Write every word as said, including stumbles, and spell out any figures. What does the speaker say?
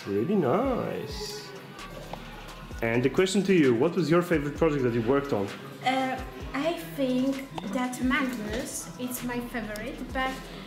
That's really nice. And the question to you, what was your favorite project that you worked on? Uh, I think that Magnus is my favorite, but